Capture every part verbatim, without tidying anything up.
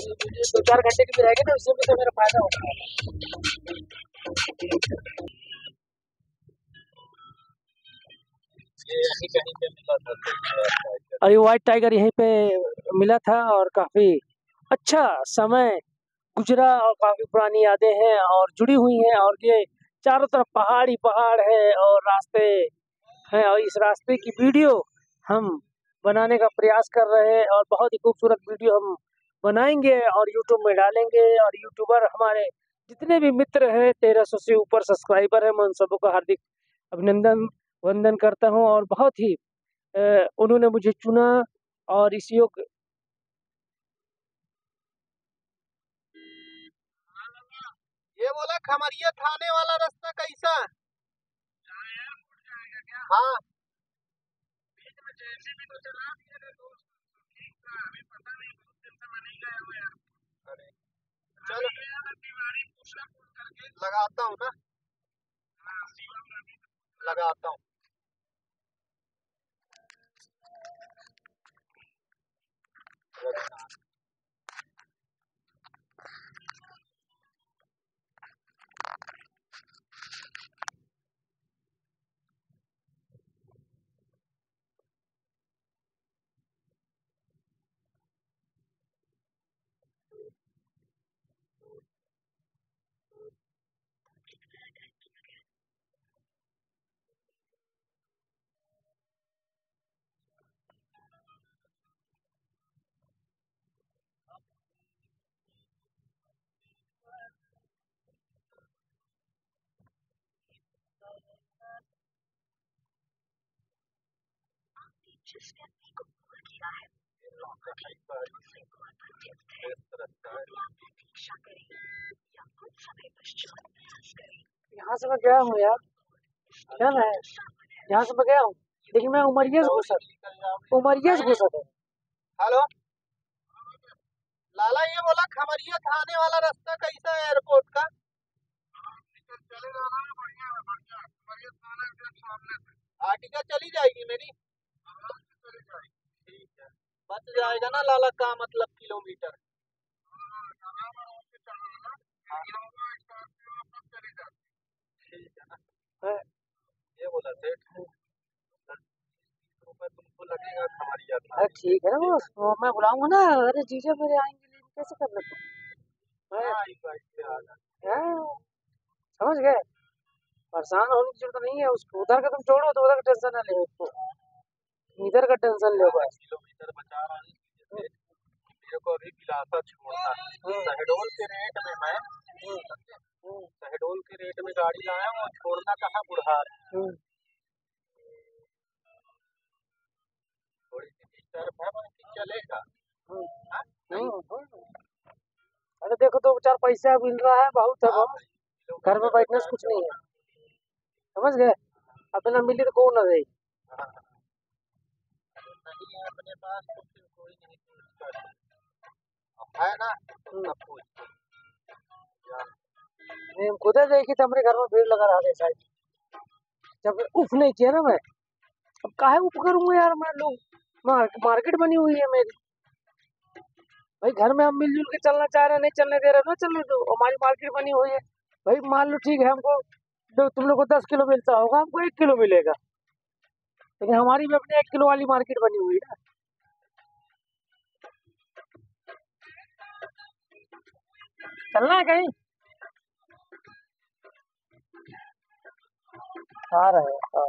दो चार घंटे की भी रहेगी ना, उससे भी तो मेरा फायदा होगा। अरे व्हाइट टाइगर यहीं पे मिला था और काफी अच्छा समय गुजरा और काफी पुरानी यादें हैं और जुड़ी हुई हैं। और ये चारों तरफ पहाड़ ही पहाड़ है और रास्ते हैं, और इस रास्ते की वीडियो हम बनाने का प्रयास कर रहे हैं और बहुत ही खूबसूरत वीडियो हम बनाएंगे और यूट्यूब में डालेंगे। और यूट्यूबर हमारे जितने भी मित्र हैं, तेरह सौ से ऊपर सब्सक्राइबर हैं, मैं उन सबों का हार्दिक अभिनंदन वंदन करता हूं। और बहुत ही अ, उन्होंने मुझे चुना और इस योग ये बोला खमरिया थाने वाला रास्ता कैसा? हाँ चलो लगाता हूँ ना, लगाता हूँ। यहाँ से मैं गया हूँ यार, क्या है यहाँ से मैं गया हूँ, लेकिन मैं उमरिया से घुसा उमरिया से घुसा था। हेलो लाला, ये बोला खमरिया थाने वाला रास्ता कैसा है एयरपोर्ट का? आर्टिका चली जाएगी मेरी, ठीक है, बच जाएगा ना लाला का मतलब किलोमीटर। ठीक है ना, ये बोला सेठ रुपए तुमको लगेगा खमरिया था। अरे ठीक है ना बॉस, वो मैं बुलाऊंगा ना। अरे जीजा मेरे आएंगे, लेकिन कैसे कर लेते समझ गए। परेशान होने की जरूरत नहीं है, उसको उधर का तुम छोड़ो, तो उधर का टेंशन ना ले, उसको इधर का टेंशन ले बस। किलोमीटर बचा रहा है मेरे को अभी बिलासा छोड़ना है। शहडोल के रेट में मैं शहडोल के रेट में गाड़ी लाया हूँ, छोड़ना कहाँ बुढ़ार है। थोड़ी सी डिस्टर्ब है, बाकी चलेगा। अरे देखो, दो चार पैसा मिल रहा है, बहुत है बहुत, घर में बैठने से कुछ नहीं है, समझ गए। अपना मिली तो कौन ना रही। नहीं है अपने पास तो फिर कोई नहीं पूछता है ना, सब कुछ हम खुद देखी तो हमारे घर में भीड़ लगा रहा है शायद, जब उफ नहीं किया ना मैं, अब काहे उफ करूंगा यार मैं। लोग मार, मार्केट बनी हुई है मेरी भाई, घर में हम मिलजुल के चलना चाह रहे हैं, नहीं चलने दे रहे ना चलने दो, हमारी मार्केट बनी हुई है भाई। मान लो ठीक है, हमको तो तुम लोग को दस किलो मिलता होगा, हमको एक किलो मिलेगा, लेकिन हमारी भी अपनी एक किलो वाली मार्केट बनी हुई है ना। चलना है कहीं, आ रहे हैं।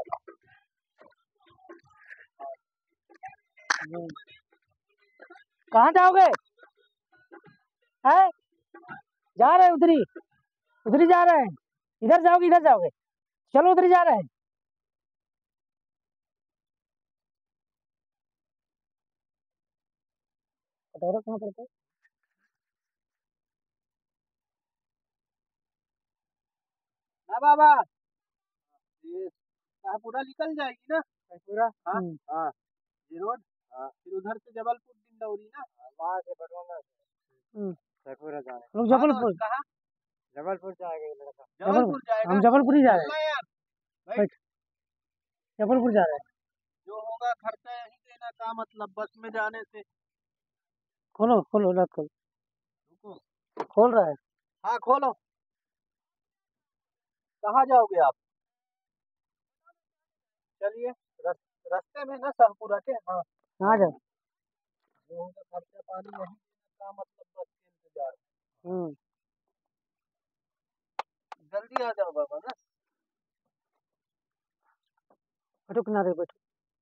कहाँ जाओगे? है जा रहे हैं उधर ही, उधर ही जा रहे हैं। इधर जाओगे, इधर जाओगे, चलो उधर ही जा रहे हैं। कटोरा कहाँ पड़ता है? ना बाबा, ये शाहपुरा निकल जाएगी ना शाहपुरा। हाँ हाँ, ये रोड, हाँ फिर उधर से जबलपुर डिंडौरी ना, वहाँ से बटवाना शाहपुरा जाने। लोग जबलपुर, कहाँ? जबलपुर जाएगा ये लड़का, जबलपुर जाएगा। हम जबलपुर ही जा रहे चलना हैं, यार, भाई जबलपुर जा रहे हैं। जो होगा खर्चा यही देना, का मतलब बस में जाने से। खोलो खोलो लग खोलो। खोल रहा है। हाँ खोलो। कहाँ जाओगे आप? चलिए रस, रास्ते में ना शाहपुरा के। हाँ कहाँ जाओ? जो होगा खर्चा पानी नहीं देना का मतलब बस के इंतजार। हम्म जल्दी आ जाओ बाबा ना। बैठो किनारे बैठो।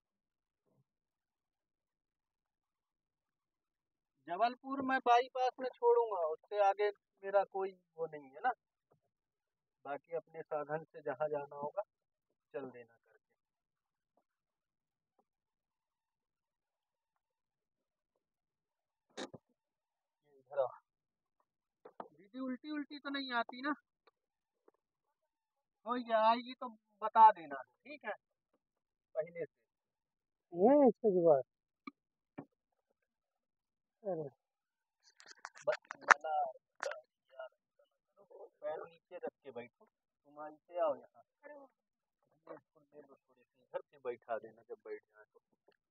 जबलपुर में बाईपास में छोड़ूंगा, उससे आगे मेरा कोई वो नहीं है ना। बाकी अपने साधन से जहाँ जाना होगा चल देना करके। ये इधर आओ। दीदी उल्टी उल्टी तो नहीं आती ना? हो गया, आएगी तो बता देना, ठीक है पहले से। ये इसके जुगाड़। अरे ब- मना यार, पैर नीचे रख के बैठो। तुम ऐसे आओ यहाँ, ये इसको ले लो थोड़ी सी, इधर से बैठा देना जब बैठ जाए तो।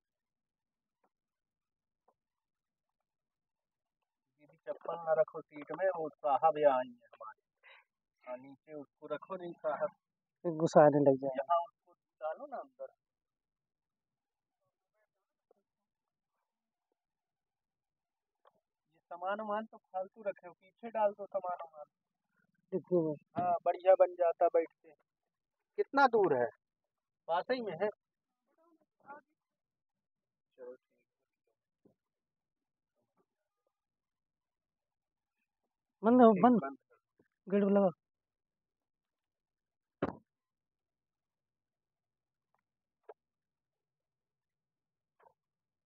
दीदी चप्पल ना रखो सीट में, वो साहब यहाँ आई है हमारे। हाँ नीचे उसको रखो, नहीं साहब फिर गुस्सा आने लग जाएगा। यहाँ उसको डालो ना अंदर। ये सामान वामान तो फालतू रखे हो, पीछे डाल दो सामान वामान। डिग्गी में। हाँ बढ़िया बन जाता बैठते। कितना दूर है? पास ही में है? चलो ठीक बंद हो ठीक बंद। बंद। गेट लगा।